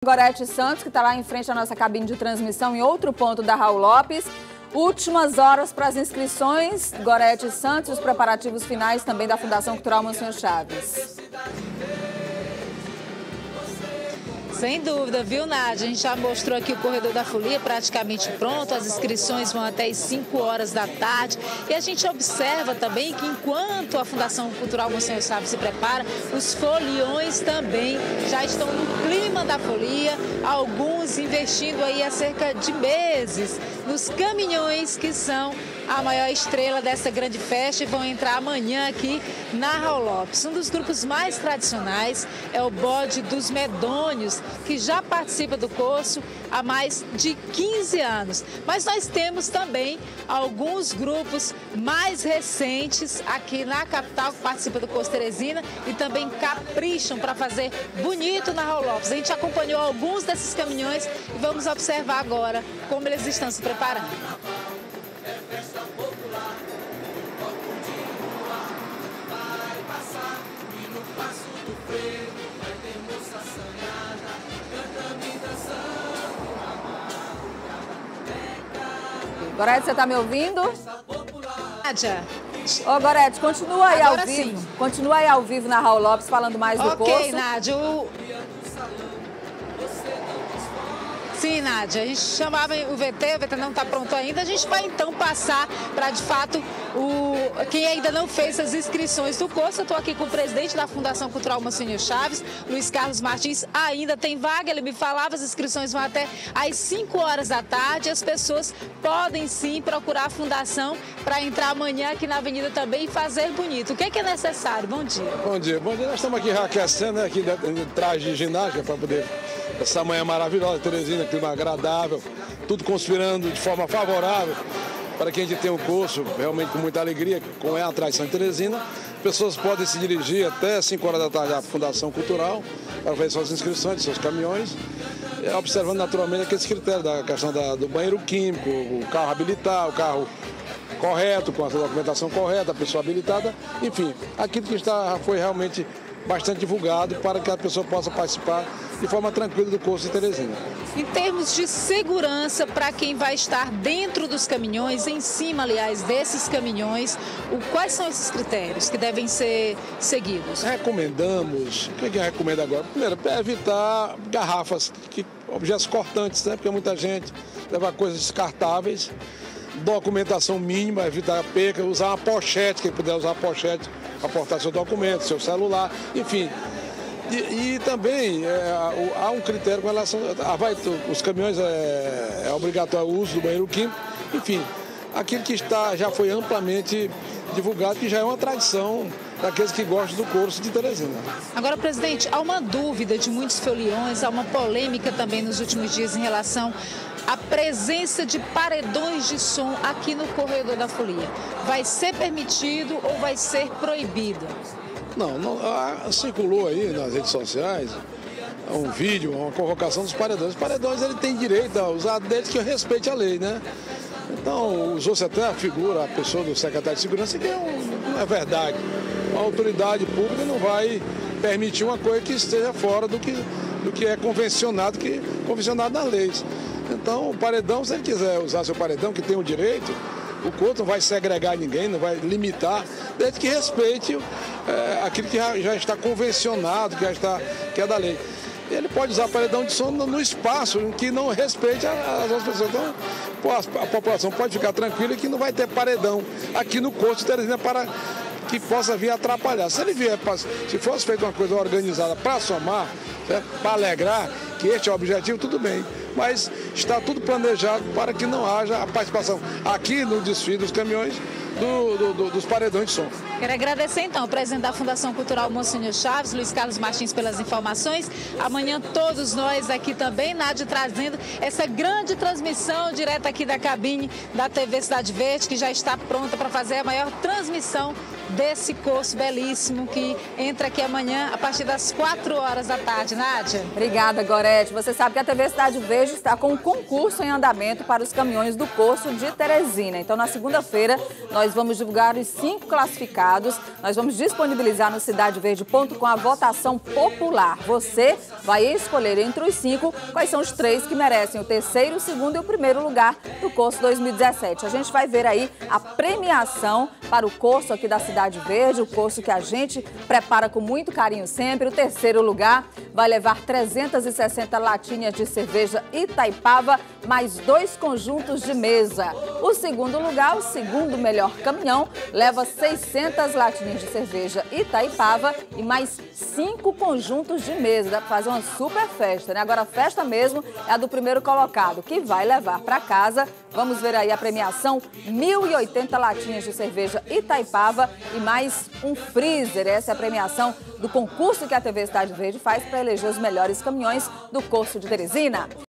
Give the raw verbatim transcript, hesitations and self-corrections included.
Gorete Santos, que está lá em frente à nossa cabine de transmissão, em outro ponto da Raul Lopes. Últimas horas para as inscrições, Gorete Santos, e os preparativos finais também da Fundação Cultural Monsenhor Chaves. Sem dúvida, viu, Nádia? A gente já mostrou aqui o Corredor da Folia praticamente pronto, as inscrições vão até as cinco horas da tarde. E a gente observa também que enquanto a Fundação Cultural Monsenhor Chaves se prepara, os foliões também já estão no clima da folia, alguns investindo aí há cerca de meses nos caminhões que são a maior estrela dessa grande festa e vão entrar amanhã aqui na Raul Lopes. Um dos grupos mais tradicionais é o Bode dos Medônios, que já participa do curso há mais de quinze anos. Mas nós temos também alguns grupos mais recentes aqui na capital que participam do curso Teresina e também capricham para fazer bonito na Raul Lopes. A gente acompanhou alguns desses caminhões e vamos observar agora como eles estão se preparando. Gorete, você está me ouvindo? Nádia. Ô, Gorete, continua aí Agora ao vivo. Sim. Continua aí ao vivo na Raul Lopes falando mais do curso. Ok, Nádia. O... Sim, Nádia, a gente chamava o V T, o V T não está pronto ainda. A gente vai então passar para, de fato, o... quem ainda não fez as inscrições do curso. Eu estou aqui com o presidente da Fundação Cultural Monsenhor Chaves, Luiz Carlos Martins. Ainda tem vaga, ele me falava, as inscrições vão até às cinco horas da tarde. As pessoas podem sim procurar a Fundação para entrar amanhã aqui na Avenida também e fazer bonito. O que é, que é necessário? Bom dia. Bom dia. Bom dia. Nós estamos aqui aquecendo, né, aqui de traje de ginástica para poder... Essa manhã maravilhosa, Teresina, clima agradável, tudo conspirando de forma favorável para que a gente tenha um curso realmente com muita alegria, como é a tradição de Teresina. Pessoas podem se dirigir até cinco horas da tarde à Fundação Cultural para fazer suas inscrições de seus caminhões, observando naturalmente aqueles critérios da questão da, do banheiro químico, o carro habilitar, o carro correto, com a documentação correta, a pessoa habilitada, enfim, aquilo que está, foi realmente bastante divulgado para que a pessoa possa participar de forma tranquila do curso de Teresina. Em termos de segurança para quem vai estar dentro dos caminhões, em cima, aliás, desses caminhões, o, quais são esses critérios que devem ser seguidos? Recomendamos, o que a gente recomenda agora? Primeiro, é evitar garrafas, que, objetos cortantes, né? Porque muita gente leva coisas descartáveis, documentação mínima, evitar a perca, usar uma pochete, quem puder usar a pochete para portar seu documento, seu celular, enfim. E, e também é, há um critério com relação a vai, os caminhões é, é obrigatório o uso do banheiro químico, enfim, aquilo que está, já foi amplamente divulgado, que já é uma tradição daqueles que gostam do curso de Teresina. Agora, presidente, há uma dúvida de muitos foliões, há uma polêmica também nos últimos dias em relação à presença de paredões de som aqui no Corredor da Folia. Vai ser permitido ou vai ser proibido? Não, não ah, circulou aí nas redes sociais um vídeo, uma convocação dos paredões. Os paredões ele tem direito a usar desde que respeite a lei, né? Então, usou-se até a figura, a pessoa do secretário de segurança, que é um, não é verdade. A autoridade pública não vai permitir uma coisa que esteja fora do que, do que é convencionado, que, convencionado nas leis. Então, o paredão, se ele quiser usar seu paredão, que tem o direito, o curso não vai segregar ninguém, não vai limitar, desde que respeite é, aquilo que já, já está convencionado, que já está, que é da lei. Ele pode usar paredão de som no, no espaço em que não respeite as outras pessoas. Então, a, a população pode ficar tranquila que não vai ter paredão aqui no curso de Teresina para que possa vir atrapalhar. Se ele vier, se fosse feita uma coisa organizada para somar, para alegrar, que este é o objetivo, tudo bem. Mas está tudo planejado para que não haja a participação aqui no desfile dos caminhões do, do, do, dos paredões de som. Quero agradecer então ao presidente da Fundação Cultural Monsenhor Chaves, Luiz Carlos Martins, pelas informações. Amanhã todos nós aqui também, Nádia, trazendo essa grande transmissão direto aqui da cabine da T V Cidade Verde, que já está pronta para fazer a maior transmissão desse curso belíssimo que entra aqui amanhã a partir das quatro horas da tarde, Nádia. Obrigada, Gorete. Você sabe que a T V Cidade Verde está com um concurso em andamento para os caminhões do curso de Teresina. Então, na segunda-feira, nós vamos divulgar os cinco classificados. Nós vamos disponibilizar no cidade verde ponto com a votação popular. Você vai escolher entre os cinco quais são os três que merecem o terceiro, o segundo e o primeiro lugar do curso dois mil e dezessete. A gente vai ver aí a premiação para o curso aqui da Cidade Verde, o curso que a gente prepara com muito carinho sempre. O terceiro lugar vai levar trezentas e sessenta latinhas de cerveja Itaipava, mais dois conjuntos de mesa. O segundo lugar, o segundo melhor caminhão, leva seiscentas latinhas de cerveja Itaipava e mais cinco conjuntos de mesa. Dá para fazer uma super festa, né? Agora a festa mesmo é a do primeiro colocado, que vai levar para casa, vamos ver aí a premiação, mil e oitenta latinhas de cerveja Itaipava e mais um freezer. Essa é a premiação do concurso que a T V Cidade Verde faz para eleger os melhores caminhões do curso de Teresina.